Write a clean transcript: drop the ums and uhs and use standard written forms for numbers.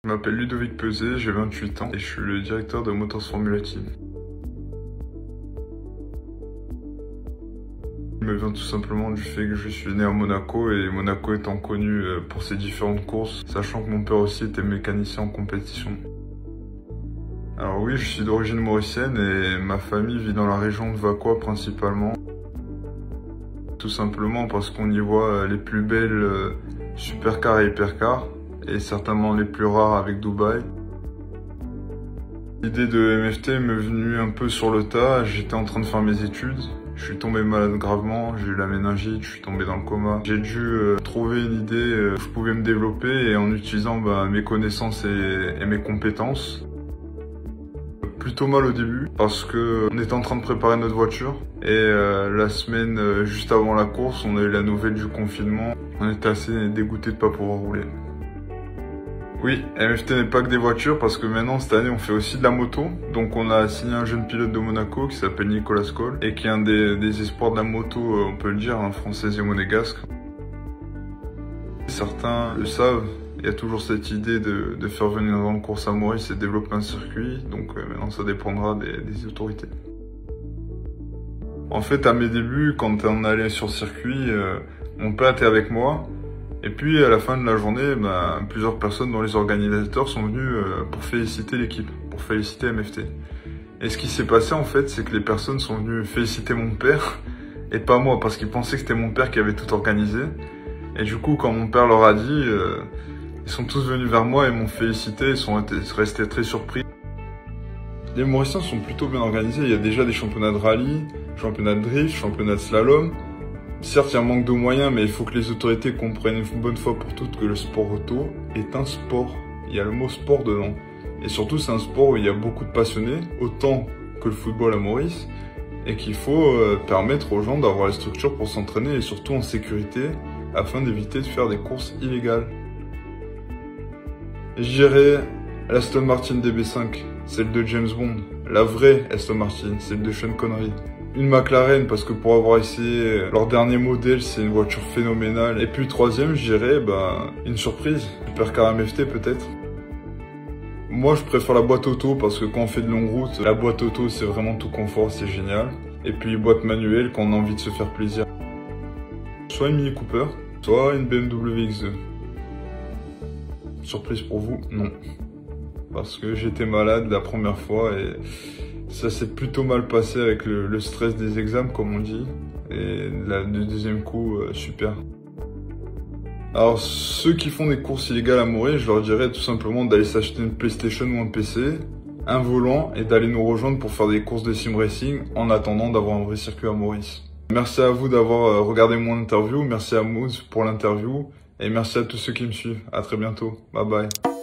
Je m'appelle Ludovic Peuzet, j'ai 28 ans et je suis le directeur de Motors Formula Team. Il me vient tout simplement du fait que je suis né à Monaco et Monaco étant connu pour ses différentes courses, sachant que mon père aussi était mécanicien en compétition. Alors oui, je suis d'origine mauricienne et ma famille vit dans la région de Vacois principalement. Tout simplement parce qu'on y voit les plus belles supercars et hypercars et certainement les plus rares avec Dubaï. L'idée de MFT m'est venue un peu sur le tas, j'étais en train de faire mes études. Je suis tombé malade gravement, j'ai eu la méningite, je suis tombé dans le coma. J'ai dû trouver une idée où je pouvais me développer et en utilisant mes connaissances et mes compétences. Plutôt mal au début parce que on était en train de préparer notre voiture et la semaine juste avant la course, on a eu la nouvelle du confinement. On était assez dégoûtés de ne pas pouvoir rouler. Oui, MFT n'est pas que des voitures parce que maintenant cette année on fait aussi de la moto. Donc on a signé un jeune pilote de Monaco qui s'appelle Nicolas Coll et qui est un des espoirs de la moto, on peut le dire, française et monégasque. Certains le savent, il y a toujours cette idée de faire venir dans une course à Maurice et développer un circuit. Donc maintenant ça dépendra des autorités. En fait à mes débuts, quand on allait sur le circuit, mon père était avec moi. Et puis à la fin de la journée, plusieurs personnes dont les organisateurs sont venus pour féliciter l'équipe, pour féliciter MFT. Et ce qui s'est passé en fait, c'est que les personnes sont venues féliciter mon père et pas moi, parce qu'ils pensaient que c'était mon père qui avait tout organisé. Et du coup, quand mon père leur a dit, ils sont tous venus vers moi et m'ont félicité, ils sont restés très surpris. Les Mauriciens sont plutôt bien organisés, il y a déjà des championnats de rallye, championnats de drift, championnats de slalom. Certes, il y a un manque de moyens, mais il faut que les autorités comprennent une bonne fois pour toutes que le sport auto est un sport. Il y a le mot sport dedans. Et surtout, c'est un sport où il y a beaucoup de passionnés, autant que le football à Maurice, et qu'il faut permettre aux gens d'avoir les structures pour s'entraîner et surtout en sécurité, afin d'éviter de faire des courses illégales. Je dirais l'Aston Martin DB5, celle de James Bond. La vraie Aston Martin, celle de Sean Connery. Une McLaren parce que pour avoir essayé leur dernier modèle, c'est une voiture phénoménale. Et puis troisième, je dirais une surprise, Supercar MFT peut-être. Moi je préfère la boîte auto parce que quand on fait de longues routes, la boîte auto c'est vraiment tout confort, c'est génial. Et puis boîte manuelle quand on a envie de se faire plaisir. Soit une Mini Cooper, soit une BMW X2. Surprise pour vous, non. Parce que j'étais malade la première fois et ça s'est plutôt mal passé avec le stress des examens, comme on dit. Et le deuxième coup, super. Alors, ceux qui font des courses illégales à Maurice, je leur dirais tout simplement d'aller s'acheter une PlayStation ou un PC, un volant, et d'aller nous rejoindre pour faire des courses de sim racing en attendant d'avoir un vrai circuit à Maurice. Merci à vous d'avoir regardé mon interview, merci à Mouz pour l'interview, et merci à tous ceux qui me suivent. À très bientôt. Bye bye.